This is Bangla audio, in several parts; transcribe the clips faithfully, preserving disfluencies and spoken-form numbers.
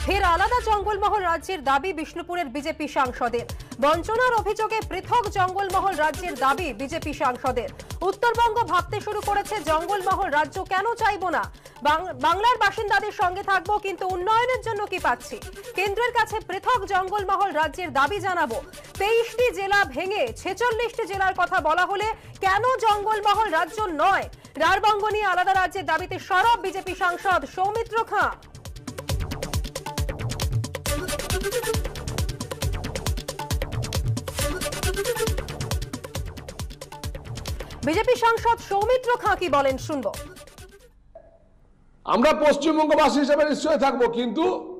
ফের আলাদা জঙ্গলমহল রাজ্যের দাবি বিষ্ণুপুরের বিজেপি সাংসদের। বঞ্চনার অভিযোগে পৃথক জঙ্গলমহল রাজ্যের দাবি বিজেপি সাংসদের। উত্তরবঙ্গ ভাবতে শুরু করেছে জঙ্গলমহল রাজ্য কেন চাইবো না, বাংলার বাসিন্দাদের সঙ্গে থাকবো কিন্তু উন্নয়নের জন্য কি পাচ্ছি। কেন্দ্রের কাছে পৃথক জঙ্গলমহল রাজ্যের দাবি জানাবো। তেইশটি জেলা ভেঙে ছেচল্লিশটি জেলার কথা বলা হলে কেন জঙ্গলমহল রাজ্য নয়, রাঢ়বঙ্গ নিয়ে আলাদা রাজ্যের দাবিতে সরব বিজেপি সাংসদ সৌমিত্র খাঁ। বিজেপি সাংসদ সৌমিত্র খাঁ কি বলেন শুনবো। আমরা পশ্চিমবঙ্গবাসী হিসেবে নিশ্চয়ই থাকবো, কিন্তু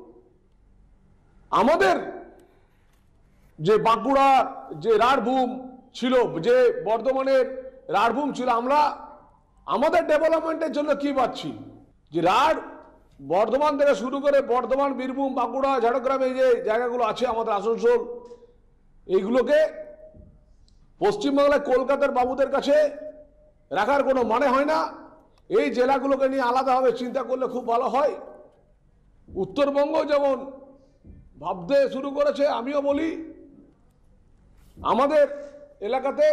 আমাদের যে বাঁকুড়া যে রাঢ়ভূম ছিল, যে বর্ধমানের রাঢ়ভূম ছিল, আমরা আমাদের ডেভেলপমেন্টের জন্য কি পাচ্ছি। যে রাঢ় বর্ধমান থেকে শুরু করে বর্ধমান, বীরভূম, বাঁকুড়া, ঝাড়গ্রাম, এই যে জায়গাগুলো আছে, আমাদের আসানসোল, এইগুলোকে পশ্চিমবাংলায় কলকাতার বাবুদের কাছে রাখার কোনো মানে হয় না। এই জেলাগুলোকে নিয়ে আলাদাভাবে চিন্তা করলে খুব ভালো হয়। উত্তরবঙ্গ যেমন ভাবতে শুরু করেছে, আমিও বলি আমাদের এলাকাতে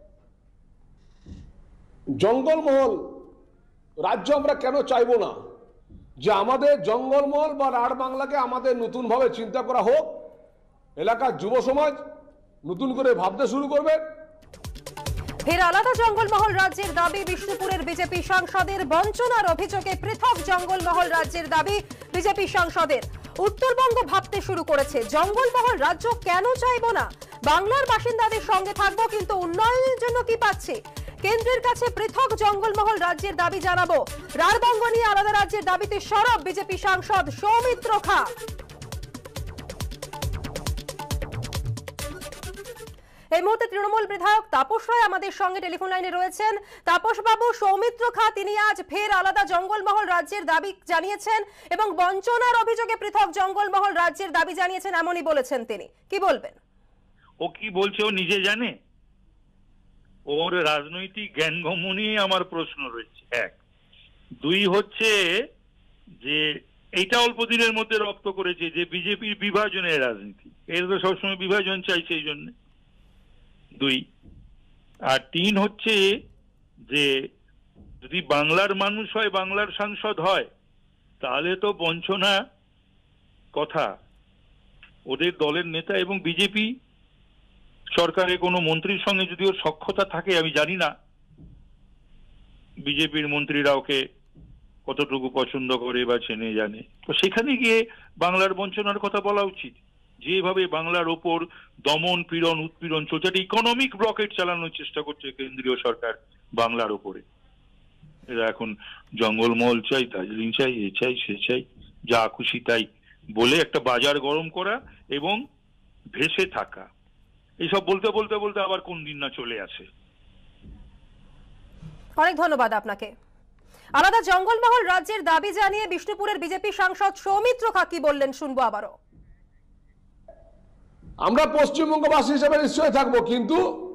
জঙ্গলমহল রাজ্য আমরা কেন চাইবো না, যে আমাদের জঙ্গলমহল বা রাঢ় বাংলাকে আমাদের নতুনভাবে চিন্তা করা হোক। এলাকার যুব সমাজ নতুন করে ভাবতে শুরু করবে। ফের আলাদা জঙ্গলমহল রাজ্যের দাবি বিষ্ণুপুরের বিজেপি সাংসদের। বঞ্চনার অভিযোগে পৃথক জঙ্গলমহল রাজ্যের দাবি বিজেপি সাংসদের। উত্তরবঙ্গ ভাবতে শুরু করেছে জঙ্গলমহল রাজ্য কেন চাইবো না, বাংলার বাসিন্দাদের সঙ্গে থাকবো কিন্তু উন্নয়নের জন্য কি পাচ্ছি। কেন্দ্রের কাছে পৃথক জঙ্গলমহল রাজ্যের দাবি জানাবো। রাঢ়বঙ্গ নিয়ে আলাদা রাজ্যের দাবিতে সরব বিজেপি সাংসদ সৌমিত্র খাঁ। এই মুহূর্তে তৃণমূল বিধায়ক তাপস রায় আমাদের সঙ্গে টেলিফোন লাইনে রয়েছেন। তাপস বাবু, সৌমিত্র খাঁ তিনি আজ ফের আলাদা জঙ্গলমহল রাজ্যের দাবি জানিয়েছেন এবং বঞ্চনার অভিযোগে পৃথক জঙ্গলমহল রাজ্যের দাবি জানিয়েছেন, এমনই বলেছেন তিনি। কি বলবেন? ও কি বলছে ও নিজে জানে? ওর রাজনৈতিক জ্ঞানগম্য নিয়ে আমার প্রশ্ন রয়েছে। এক, দুই হচ্ছে যে এইটা অল্প দিনের মধ্যে রপ্ত করেছে যে বিজেপির বিভাজনের রাজনীতি, এর তো সবসময় বিভাজন চাইছে এই জন্য। দুই আর তিন হচ্ছে যে যদি বাংলার মানুষ হয়, বাংলার সাংসদ হয়, তাহলে তো বঞ্চনা কথা ওদের দলের নেতা এবং বিজেপি সরকারের কোনো মন্ত্রীর সঙ্গে যদি ওর সখ্যতা থাকে, আমি জানি না বিজেপির মন্ত্রীরা ওকে কতটুকু পছন্দ করে বা চেনে জানে, তো সেখানে গিয়ে বাংলার বঞ্চনার কথা বলা উচিত। যেভাবে বাংলার ওপর দমন পীড়ন উৎপীড়ন চলছে, একটা ইকোনমিক ব্লকেট চালানোর চেষ্টা করছে কেন্দ্রীয় সরকার বাংলার ওপরে। এরা এখন জঙ্গলমহল চাই, দার্জিলিং চাই, এ চাই, সে চাই, যা খুশি তাই বলে একটা বাজার গরম করা এবং ভেসে থাকা, এইসব বলতে বলতে বলতে আবার কোন দিন না চলে আসে। অনেক ধন্যবাদ আপনাকে। আলাদা জঙ্গলমহল রাজ্যের দাবি জানিয়ে বিষ্ণুপুরের বিজেপি সাংসদ সৌমিত্র খাঁ কি বললেন শুনবো আবারও। আমরা পশ্চিমবঙ্গবাসী হিসেবে নিশ্চয়ই থাকবো, কিন্তু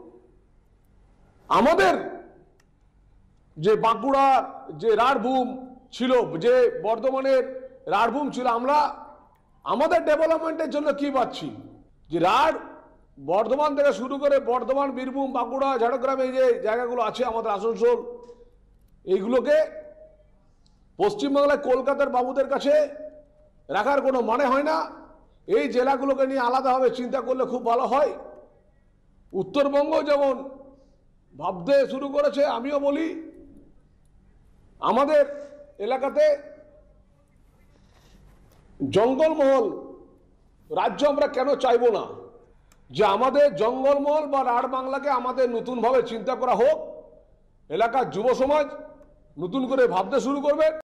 আমাদের যে বাঁকুড়া যে রাঢ়ভূম ছিল, যে বর্ধমানের রাঢ়ভূম ছিল, আমরা আমাদের ডেভেলপমেন্টের জন্য কি পাচ্ছি। যে রাঢ় বর্ধমান থেকে শুরু করে বর্ধমান, বীরভূম, বাঁকুড়া, ঝাড়গ্রাম, এই যে জায়গাগুলো আছে, আমাদের আসানসোল, এইগুলোকে পশ্চিমবাংলায় কলকাতার বাবুদের কাছে রাখার কোনো মানে হয় না। এই জেলাগুলোকে নিয়ে আলাদাভাবে চিন্তা করলে খুব ভালো হয়। উত্তরবঙ্গ যেমন ভাবতে শুরু করেছে, আমিও বলি আমাদের এলাকাতে জঙ্গলমহল রাজ্য আমরা কেন চাইবো না, যে আমাদের জঙ্গলমহল বা রাঢ় বাংলাকে আমাদের নতুনভাবে চিন্তা করা হোক। এলাকার যুব সমাজ নতুন করে ভাবতে শুরু করবে।